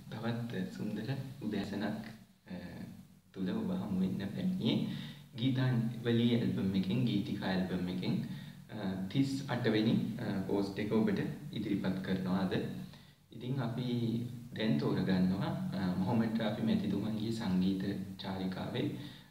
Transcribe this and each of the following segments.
තවත් සුන්දර උදෑසනක් තුල ඔබ හමු වෙන්න පැමිණියේ ගීතාංජලි ඇල්බම් එකෙන් ගීතිකා ඇල්බම් එකෙන් 38 වෙනි පෝස්ට් එක ඔබට ඉදිරිපත් කරනවා අද. ඉතින් අපි දැන් තෝරගන්නවා මොහොමඩ් රාෆි මැතිතුමන්ගේ සංගීත චාරිකාවේ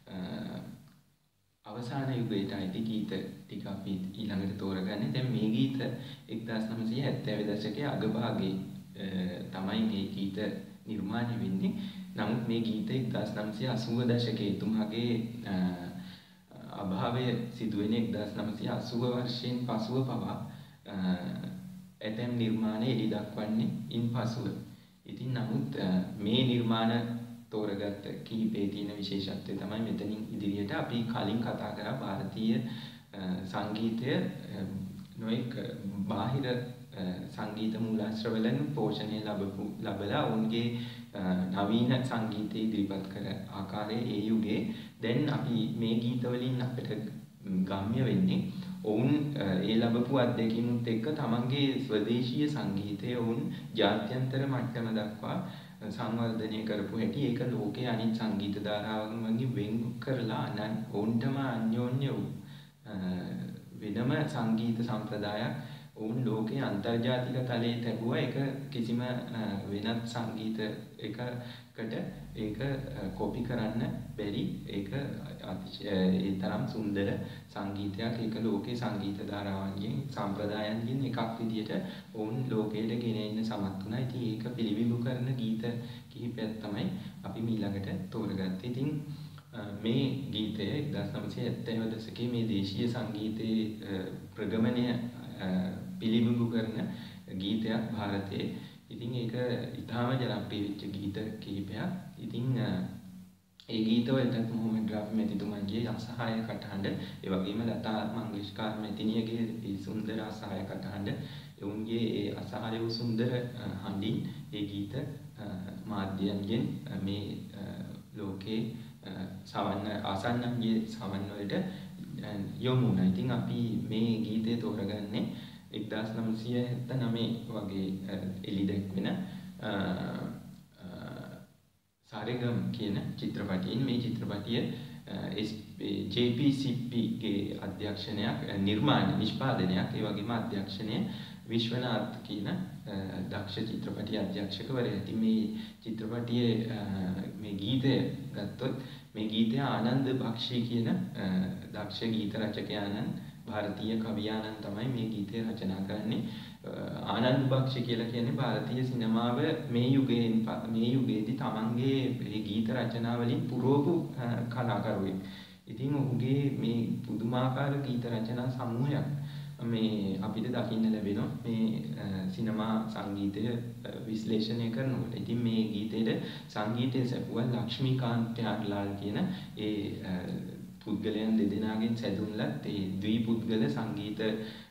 අවසාන යුගයට අයිති ගීත ටික අපි ඊළඟට තෝරගන්නේ. දැන් මේ ගීත 1970 දශකයේ අගභාගයේ තමයි මේ ගීත නිර්මාණය වෙන්නේ. නමුත් මේ ගීත 1980 දශකයේ එතුමාගේ අභාවය සිදුවෙන 1980 වර්ෂයෙන් පසුව පවා ඇතැම් නිර්මාණ එළි දක්වන්නේ ඉන්පසුව. ඉතින් නමුත් මේ නිර්මාණ තෝරගත්ත කීපේ තියෙන විශේෂත්වය තමයි මෙතනින් ඉදිරියට අපි කලින් කතා කරා ಭಾರತೀಯ සංගීතය නොඑක බාහිර සංගීත මූලාශ්‍රවලෙන් පෝෂණය ලැබලා ඔවුන්ගේ නවීන සංගීතය ඉදිරිපත් කර ආකාරයේ ඒ යුගයේ දැන් අපි මේ ගීතවලින් අපිට ගම්ම්‍ය වෙන්නේ ඔවුන් ඒ ලැබපු අත්දැකීමුත් එක්ක තමන්ගේ ස්වදේශීය සංගීතය ඔවුන් ජාත්‍යන්තර මට්ටම දක්වා සංවර්ධනය කරපු හැටි ඒක ලෝකයේ අනිත් සංගීත ධාරාවන් වගේ වෙන් කරලා ඔවුන්ටම අන්‍යෝන්‍ය වෙනම සංගීත සම්ප්‍රදායක් ඔවුන් ලෝකයේ අන්තර්ජාතික තලයේ තිබුවා. ඒක කිසිම වෙනත් සංගීත එකකට ඒක කොපි කරන්න බැරි. ඒක ඒ තරම් සුන්දර සංගීතයක්. ඒක ලෝකයේ සංගීත ධාරාවන්ගෙන් සම්ප්‍රදායන්ගෙන් එකක් විදියට ඔවුන් ලෝකයට ගෙන එන්න සමත් වුණා. ඉතින් ඒක පිළිබිඹු කරන ගීත කිහිපයක් තමයි අපි ඊළඟට තෝරගත්තේ. ඉතින් මේ ගීතය 1970 දශකයේ මේ දේශීය සංගීතයේ ප්‍රගමනය පිළිබිඹු කරන ගීතයක් ಭಾರತයේ. ඉතින් ඒක ඉතාම ජනප්‍රිය වෙච්ච ගීත කිහිපයක්. ඉතින් ඒ ගීතවලට මොහොමඩ් රාෆි මැතිතුමන්ගේ අසහාය කටහඬ, ඒ වගේම ලතා මංගেশකර් මැතිණියගේ ඒ සුන්දර අසහාය කටහඬ, ඔවුන්ගේ ඒ අසහාය වූ සුන්දර හඬින් ඒ ගීත මාධ්‍යයන්ගෙන් මේ ලෝකේ ආසන්නන්ගේ සවන් වලට යොමු වුණා. ඉතින් අපි මේ ගීතය තෝරගන්නේ 1979 වගේ එළි දැක්වෙන සාරෙගම් කියන චිත්‍රපටයෙන්. මේ චිත්‍රපටිය ජේ.පී. සිප්පිගේ අධ්‍යක්ෂණයක්, නිෂ්පාදනයක්, ඒ වගේම අධ්‍යක්ෂණය විශ්වනාත් කියන දක්ෂ චිත්‍රපටි අධ්‍යක්ෂකවරයා. ඉතින් මේ චිත්‍රපටියේ මේ ගීතය ගත්තොත් මේ ගීතය ආනන්ද බක්ෂි කියන දක්ෂ ගීත රචකයාණන්, ಭಾರತೀಯ කවියාණන් තමයි මේ ගීතය රචනා කරන්නේ. ආනන්ද බක්ෂි කියලා කියන්නේ ಭಾರತೀಯ සිනමාව මේ යුගයේදී තමන්ගේ මේ ගීත රචනා වලින් පුරවපු කලාකරුවෙක්. ඉතින් ඔහුගේ මේ පුදුමාකාර ගීත රචනා සමූහයක් මේ අපිට දකින්න ලැබෙනවා මේ සිනමා සංගීතය විශ්ලේෂණය කරනකොට. ඉතින් මේ ගීතයේ සංගීතය සැපුවා ලක්ෂ්මීකාන්ත ත්‍යාගලාල් කියන ඒ පුද්ගලයන් දෙදෙනාගෙන් සැදුම්ලත් ඒ ද්විපුද්ගල සංගීත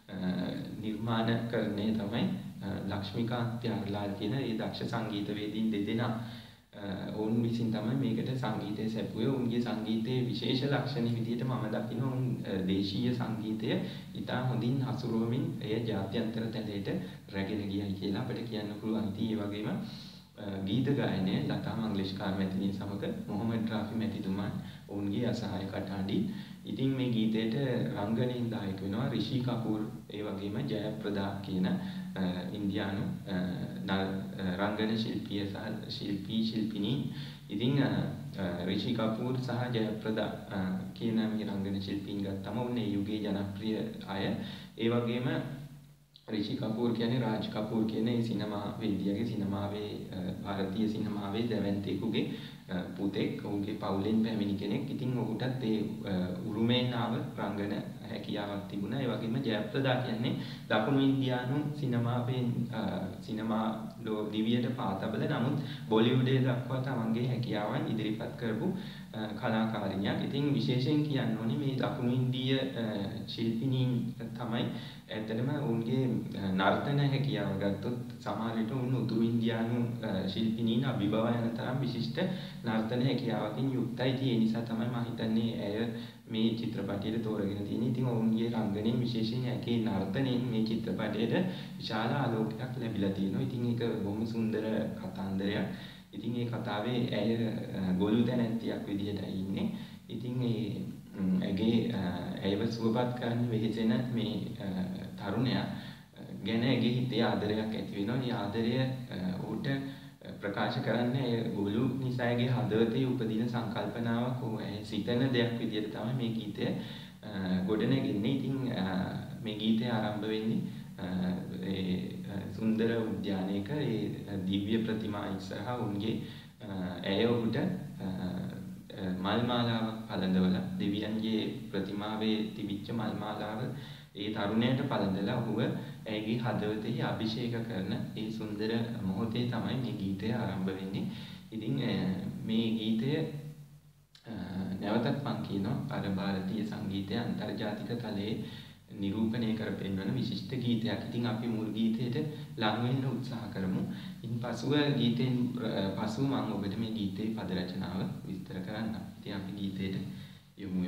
නිර්මාණකරණය තමයි ලක්ෂ්මීකාන්ත ත්‍යාගලාල් කියන ඒ දක්ෂ සංගීතවේදීන් දෙදෙනා ඔවුන් විසින් තමයි මේකට සංගීතය සැපුවේ. ඔවුන්ගේ සංගීතයේ විශේෂ ලක්ෂණ විදිහට මම දකිනවා ඔවුන් දේශීය සංගීතය ඉතා හොඳින් හසුරුවමින් එය ජාත්‍යන්තර තලයට රැගෙන ගියයි කියලා අපිට කියන්න පුළුවන්. ඉතින් ඒ වගේම ගීත ගායනය ලතා මංගেশකර් මැතිණිය සමග මොහොමඩ් රාෆි මැතිතුමන් ඔවුන්ගේ අසහාය කටහඬින්. ඉතින් මේ ගීතයට රංගනයෙන් දායක වෙනවා රිෂි කපූර්, ඒ වගේම ජයප්‍රදා කියන ඉන්දියානු රංගන ශිල්පිනීන්. ඉතින් රිෂි කපූර් සහ ජයප්‍රදා කියන මේ රංගන ශිල්පීන් ගත්තම ඔන්නේ යුගයේ ජනප්‍රිය අය. ඒ වගේම රිෂි කපූර් කියන්නේ රාජ් කපූර් කියන ඒ සිනමා වේදියාවේ සිනමාවේ ಭಾರತೀಯ සිනමාවේ දැවැන්තෙකුගේ පුතෙක්. ඔහුගේ පවුලෙන් පැමිණි කෙනෙක්. ඉතින් ඔහුටත් ඒ උරුමයෙන් ආව රංගන හැකියාවක් තිබුණා. ඒ වගේම ජයප්‍රදා කියන්නේ දකුණු ඉන්දියානු සිනමා දිවියට පාතබල නමුත් බොලිවුඩයේ දක්වා තමන්ගේ හැකියාවන් ඉදිරිපත් කරපු කලාකාරිනියක්. ඉතින් විශේෂයෙන් කියන්න ඕනේ මේ දකුණු ඉන්දීය ශිල්පිනීන් තමයි ඇත්තටම ඔවුන්ගේ නර්තන හැකියාව ගත්තොත් සමහර විට උන් උතුරු ඉන්දියානු ශිල්පිනීන් අභිබව යන තරම් විශිෂ්ට නර්තන හැකියාවකින් යුක්තයි. ඒ නිසා තමයි මම හිතන්නේ ඇය මේ චිත්‍රපටයට තෝරගෙන තියෙන්නේ. ඉතින් ඔවුන්ගේ රංගනයෙන් විශේෂයෙන් ඇගේ නර්තනයෙන් මේ චිත්‍රපටයට විශාල ආලෝකයක් ලැබිලා තියෙනවා. ඉතින් ඒක බොහොම සුන්දර කතාන්දරයක්. ඉතින් ඒ කතාවේ ඇය ගොළු දැනැත්තියක් විදිහටයි ඉන්නේ. ඉතින් ඇගේ ඇයව සුවපත් කරන්න වෙහෙසෙන මේ තරුණයා ගැන ඇගේ හිතේ ආදරයක් ඇති වෙනවා. ඒ ආදරය ඌට ප්‍රකාශ කරන්න ඇය ගොළු නිසා ඇගේ හදවතේ උපදින සංකල්පනාවක් ඇය සිතන දෙයක් විදිහට තමයි මේ ගීතය ගොඩනැගෙන්නේ. ඉතින් මේ ගීතය ආරම්භ වෙන්නේ සුන්දර උද්‍යානයක ඒ දිව්‍ය ප්‍රතිමා ඉස්සරහා උන්ගේ ඇය ඔහුට මල් මාලාවක් පළඳවලා දෙවියන්ගේ ප්‍රතිමාවේ තිබිච්ච මල් මාලාව ඒ තරුණයට පළඳලා ඔහුව ඇයගේ හදවතේ අභිෂේක කරන ඒ සුන්දර මොහොතේ තමයි මේ ගීතය ආරම්භ වෙන්නේ. ඉතින් මේ ගීතය නැවතත් මම කියනවා අර ಭಾರತೀಯ සංගීතය අන්තර්ජාතික තලයේ නිරූපණය කර පෙන්වන විශිෂ්ට ගීතයක්. ඉතින් අපි මුල් ගීතයට ලං වෙන්න උත්සාහ කරමු. ඉන් පසුව ගීතෙන් පසුව මම ඔබට මේ ගීතයේ පද රචනාව විස්තර කරන්නම්. ඉතින් අපි ගීතයට යමු.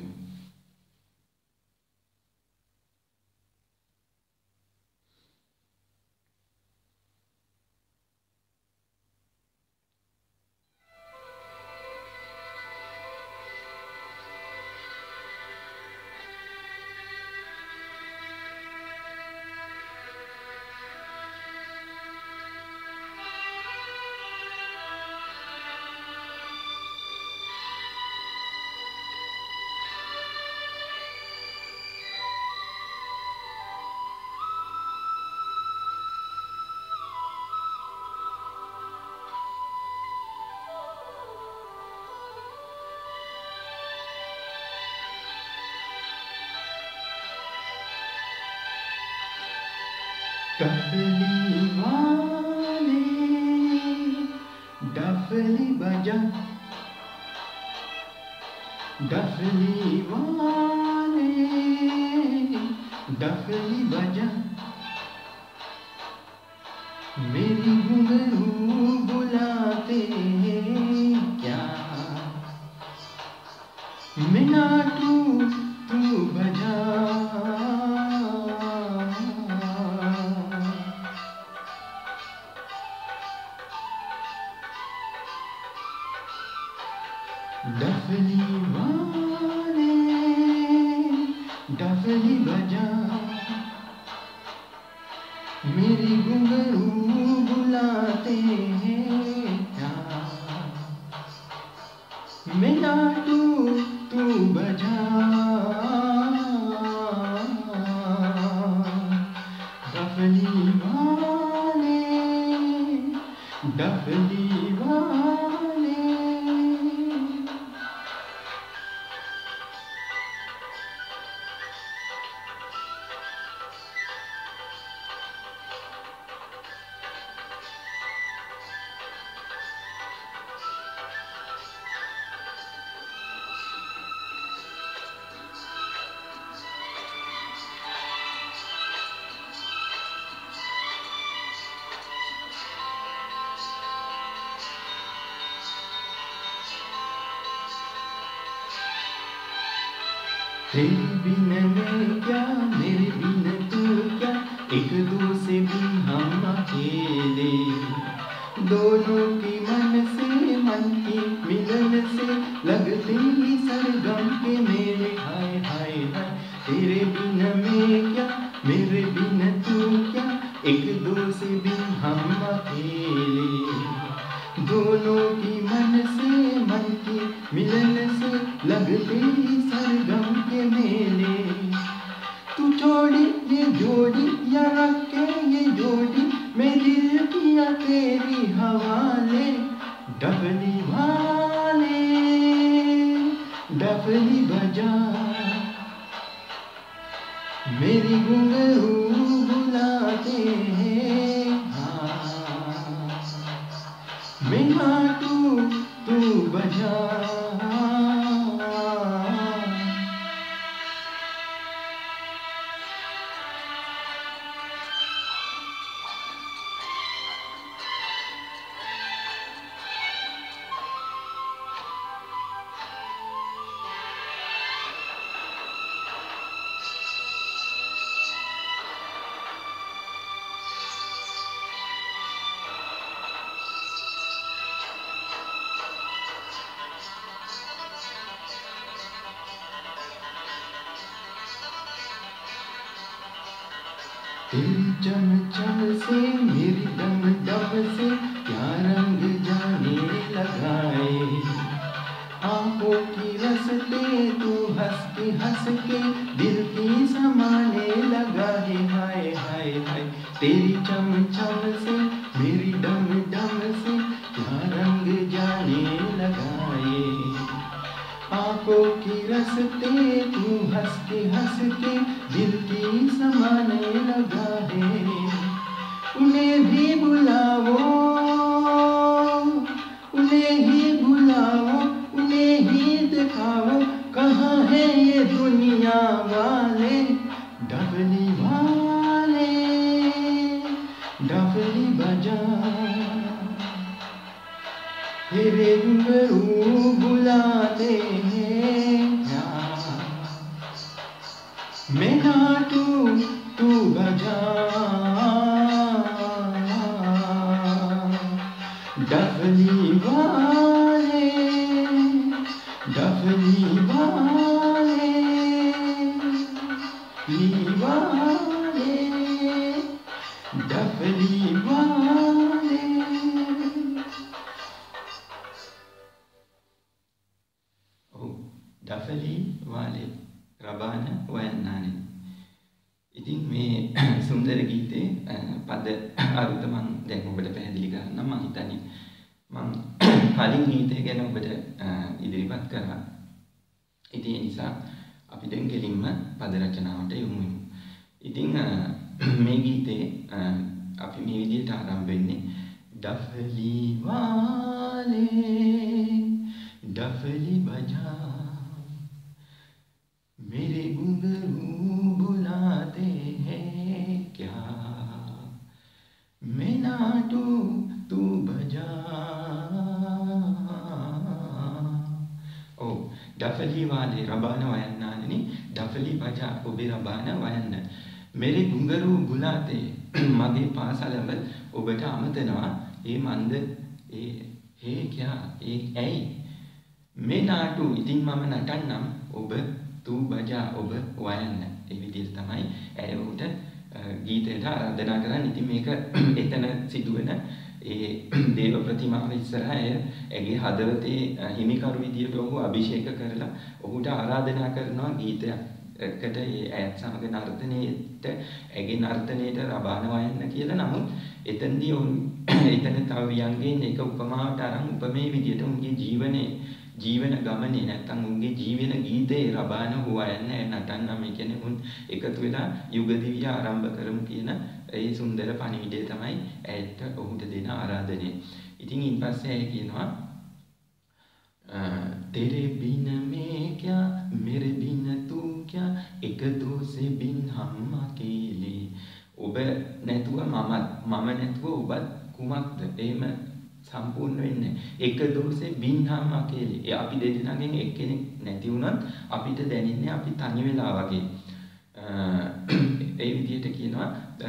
डफली वाले डफली बजा, डफली वाले डफली बजा, मेरी घुंघरू बुलाते हैं क्या, मिनाटू तू बजा, डफली वाले डफली बजा, मेरी घुंघरू बुलाते हैं क्या, मिनाटू तू बजा, डफली वाले डफली वाले। तेरे बिन मैं क्या, मेरे बिन तू क्या, एक दो से भी हम अकेले, दोनों की मन से मन की मिलन से लगते ही सरगम के मेले, हाय हाय हाय। तेरे बिन मैं क्या, मेरे बिन तू क्या, एक दो से भी हम अकेले, दोनों की मन से मन की मिलन से लगते ही सरगम के मेले। तू छोड़ी ये जोड़ी या रखे ये जोड़ी, मैं दिल किया तेरी हवाले, डफली वाले डफली बजा, मेरी घुंघरू बुलाते हैं हाँ, मिनाटू तू बजा। तेरी चमचम से मेरी डम डम से क्या रंग जाने लगाए आंखों की रसते तू हंस के दिल की समाने लगा है हाय हाय हाय तेरी चमचम से मेरी डम डम से क्या रंग जाने लगाए आंखों की रसते तू हंस के दिल की समाने लगा है उन्हें भी बुलाओ उन्हें ही बुलाओ उन्हें ही दिखाओ कहाँ है ये दुनिया वाले डबली बजा तेरे घुंघरू बुलाते हैं मैं नाचू तू बजा डफली वाले डफली वाले डफली वाले डफली वाले රබාන වයන්නානේ. ඉතින් මේ සුන්දර ගීතේ පද අරුත මම දැන් ඔබට පැහැදිලි කරන්නම්. මම හිතන්නේ මම කලින් ගීතය ගැන ඔබට ඉදිරිපත් කරා. ඉතින් ඒ නිසා අපි දැන් ගෙලින්ම පද රචනාවට යමු. ඉතින් මේ ගීතේ අපි මේ විදිහට ආරම්භ වෙන්නේ डफली वाले डफली बजा मेरे घुंघरू बुलाते हैं क्या मैं नाचू तू बजा ओ डफली वाले रबाना वयन्नानी डफली बजा ओबे रबाना वयन्न मेरे घुंघरू बुलाते मगे पासलंब ඔබට අමතනවා ඒ මන්ද ඒ හේ क्या ඒ ඇයි මේ නාටු ඉතින් මම නටන්නම් ඔබ तू बजा ඔබ වයන්න ඒ විදිහට තමයි ඇය උට ගීතයට ආරාධනා කරන්නේ. ඉතින් මේක එතන සිදුවෙන ඒ දේව ප්‍රතිමාව ඉස්සරහා ඇගේ හදවතේ හිමිකරු විදියට ඔහු අභිෂේක කරලා ඔහුට ආරාධනා කරනවා ගීතයකට ඒ ඇයත් සමග නර්තනයේට ඇගේ නර්තනයේට රබාන වයන්න කියලා. නමුත් එතනදී ඔවුන් එතන තව වියන්ගෙන් එක උපමාවට අරන් උපමේ විදියට උන්ගේ ජීවන ගමනේ නැත්තම් උන්ගේ ජීවන ගීතේ රබාන හොයන්න නටන්න මේ කියන්නේ උන් එකතු වෙලා යුග දිවිය ආරම්භ කරමු කියන ඒ සුන්දර පණිවිඩය තමයි ඇයට ඔහුට දෙන ආරාධනය. ඉතින් ඊපස්සේ ඇය කියනවා तेरे बिन मैं क्या मेरे बिन तू क्या एक दो से बिन हम अकेले ඔබ නැතුව මම නැතුව ඔබත් කුමක්ද එහෙම සම්පූර්ණ වෙන්නේ එක දෝෂේ බින්හම් අකේලේ අපි දෙදෙනාගෙන් එක්කෙනෙක් නැති වුණත් අපිට දැනෙන්නේ අපි තනි වෙලා වගේ ඒ විදිහට කියනවා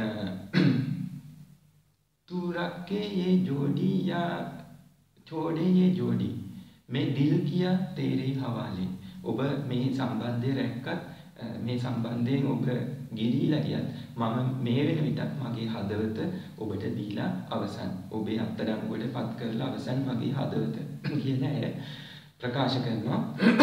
तू रखे ये जोड़ी या छोड़े ये जोड़ी मैं दिल किया तेरे हवाले ඔබ මේ සම්බන්ධය රැක්කත් මේ සම්බන්ධයෙන් ඔබ ගිලිලා ගියත් මම මේ වෙන විටත් මගේ හදවත ඔබට දීලා අවසන් ඔබේ අත්අඩංගුවට පත් කරලා අවසන් මගේ හදවත කියන අය ප්‍රකාශ කරනවා.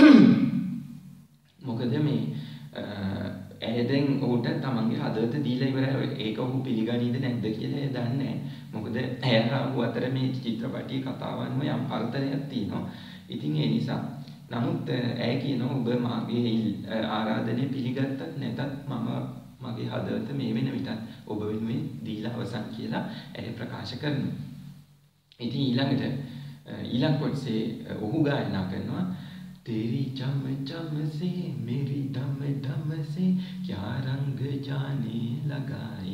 මොකද මේ ඇය දැන් ඔහුට තමන්ගේ හදවත දීලා ඉවරයි. ඒක ඔහු පිළිගනීද නැද්ද කියලා එයා දන්නේ නැහැ. මොකද ඇය හා අතර මේ චිත්‍රපටයේ කතාවන්ම යම් පරතරයක් තියෙනවා. ඉතින් ඒ නිසා නමුත් ඇය කියනවා ඔබ මාගේ ආරාධනය පිළිගත්තත් නැතත් මම මගේ හදවත මේ වෙන විටත් ඔබ වෙනුවෙන් දීලා අවසන් කියලා ඇය ප්‍රකාශ කරනවා. ඉතින් ඊළඟ කොටසේ ඔහු ගායනා කරනවා तेरी चम चम से मेरी डम डम से क्या रंग जाने लगाए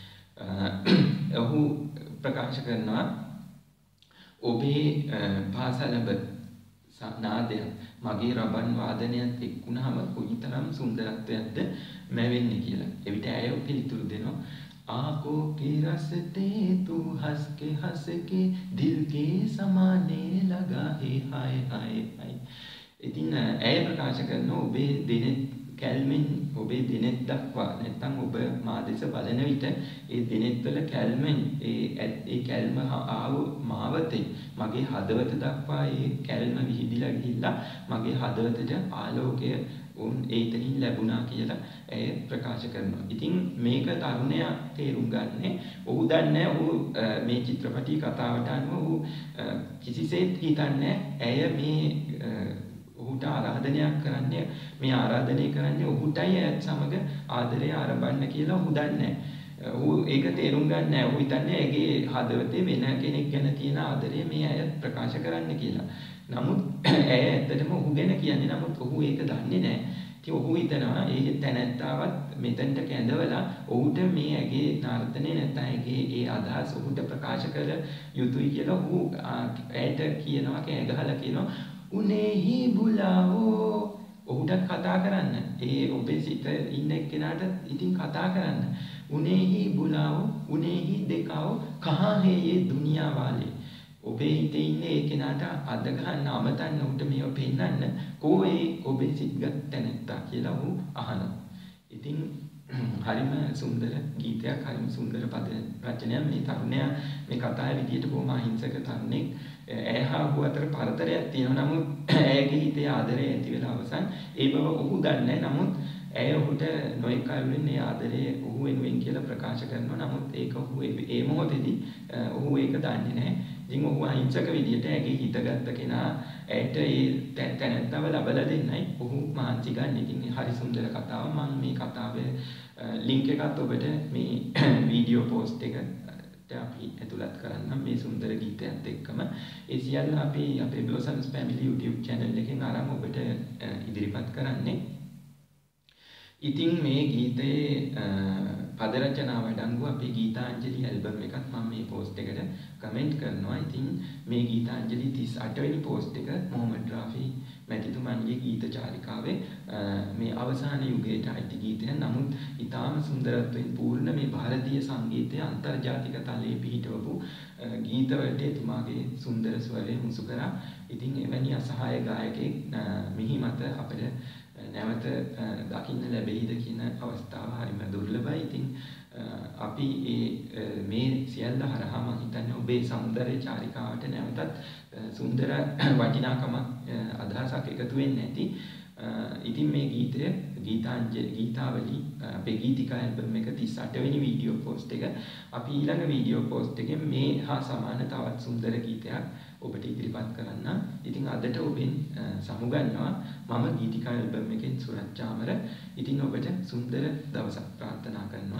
ඔහු ප්‍රකාශ කරනවා ඔබේ පාසලබ නාදය මගේ රබන් වාදනයත් එක්ුණාම කොයිතරම් සුන්දරත්වයක්ද මැවෙන්නේ කියලා. එවිට ඇය පිළිතුරු දෙනවා आंखों के रास्ते तू हंस के दिल के समाने लगा है हाय हाय हाय. ඉතින් ඇය ප්‍රකාශ කරනවා ඔබේ කැල්මෙන් ඔබේ දෙනෙත් දක්වා නැත්නම් ඔබ මා දෙස බලන විට ඒ දෙනෙත් වල කැල්මෙන් ඒ කැල්ම ආව මාවතේ මගේ හදවත දක්වා ඒ කැල්ම විහිදිලා ගිහිල්ලා මගේ හදවතට ආලෝකය ඒතනින් ලැබුණා කියලා ඇය ප්‍රකාශ කරනවා. ඉතින් මේක තරුණයා තේරුම් ගන්නේ ඔහු දන්නේ ඔහු මේ චිත්‍රපටි කතාවට අනුව ඔහු කිසිසේත් හිතන්නේ ඇය මේ ඔහුට ආරාධනයක් කරන්නේ මේ ආරාධනය කරන්නේ ඔහුටයි ඇයත් සමග ආදරය ආරම්භන්න කියලා ඔහු දන්නේ. ඔහු ඒක තේරුම් ගන්න නැහැ. ඔහු හිතන්නේ ඇගේ හදවතේ වෙන කෙනෙක් ගැන තියෙන ආදරය මේ අය ප්‍රකාශ කරන්න කියලා. නමුත් ඇය ඇත්තටම ඔහු ගැන කියන්නේ නමුත් ඔහු ඒක දන්නේ නැහැ. ඉතින් ඔහු හිතනවා ඒ තැනැත්තාවත් මෙතනට කැඳවලා ඔහුට මේ ඇගේ නර්තනය නැත්නම් ඇගේ ඒ අදහස් ඔහුට ප්‍රකාශ කර යුතුයි කියලා ඔහු ඇයට කියනවා කෑ ගහලා කියනවා උනේහි බුලාවෝ ඔහුට කතා කරන්න. ඒ ඔබේ සිත ඉන්න එක්කෙනාට ඉතින් කතා කරන්න. උනේහි බුලාවෝ උනේහි දෙකාවෝ කහා है ये दुनिया वाले ඔබේ හිතේ ඉන්නේ ඒ කෙනාට අද ගන්න අමතන්න උට මේව පෙන්නන්න කොහේ ඔබේ සිත්ගත් තැනත්තා කියලා ඔහු අහනවා. ඉතින් හරිම සුන්දර ගීතයක් හරිම සුන්දර පද රචනයක් මේ තරුණයා මේ කතාවේ විදියට බොහොම අහිංසක තරුණෙක් ඇයහා ඔහු අතර පරතරයක් තියෙනවා. නමුත් ඇයගේ හිතේ ආදරය ඇති වෙලා අවසන් ඒ බව ඔහු දන්නේ. නමුත් ඇය ඔහුට නොයෙක් අයුරින් ඒ ආදරය ඔහු වෙනුවෙන් කියලා ප්‍රකාශ කරනවා. නමුත් ඒක ඔහු ඒ මොහොතේදී ඔහු ඒක දන්නේ නැහැ. ඉතින් ඔහු අහිංසක විදියට ඇගේ හිතගත්ත කෙනා ඇයට ඒ තැනැත්තව ලබලා දෙන්නයි ඔහු මහන්සි ගන්න. ඉතින් හරි සුන්දර කතාවක්. මම මේ කතාවේ ලින්ක් එකත් ඔබට මේ වීඩියෝ පෝස්ට් එකට අපි ඇතුළත් කරන්නම් මේ සුන්දර ගීතයත් එක්කම. ඒ සියල්ල අපි අපේ Blossoms Family YouTube channel එකෙන් අරන් ඔබට ඉදිරිපත් කරන්නේ. ඉතින් මේ ගීතයේ පද රචනාව අඩංගු අපේ ගීතාංජලි ඇල්බම් එකත් මම මේ පෝස්ට් එකට කමෙන්ට් කරනවා. ඉතින් මේ ගීතාංජලි 38 වෙනි පෝස්ට් එක මොහමඩ් රාෆි මැතිතුමන්ගේ ගීත චාරිකාවේ මේ අවසාන යුගයට අයිති ගීතයක්. නමුත් ඊටාම සුන්දරත්වයෙන් පූර්ණ මේ ಭಾರತೀಯ සංගීතයේ අන්තර්ජාතික තලයේ පිහිටවපු ගීතවලට එතුමාගේ සුන්දර ස්වරය මුසු කරා. ඉතින් එවැනි අසහාය ගායකයෙක් මිහි මත අපිට නැවත දකින්න ලැබෙයිද කියන අවස්ථාව හරිම දුර්ලභයි. ඉතින් අපි මේ සියල්ල හරහා මම හිතන්නේ ඔබේ සෞන්දර්ය චාරිකාවට නැවතත් සුන්දර වටිනාකමක් අදහසක් එකතු වෙන්නේ නැති. ඉතින් මේ ගීතය ගීතාවලි අපේ ගීතිකා ඇල්බම් එක 38 වෙනි වීඩියෝ පෝස්ට් එක අපි ඊළඟ වීඩියෝ පෝස්ට් එකෙන් මේ හා සමාන තවත් සුන්දර ගීතයක් ඔබට ඉදිරිපත් කරන්න. ඉතින් අදට ඔබෙන් සමුගන්නවා මම ගීතිකා ඇල්බම් එකෙන් සුරජ් චාමර. ඉතින් ඔබට සුන්දර දවසක් ප්‍රාර්ථනා කරනවා.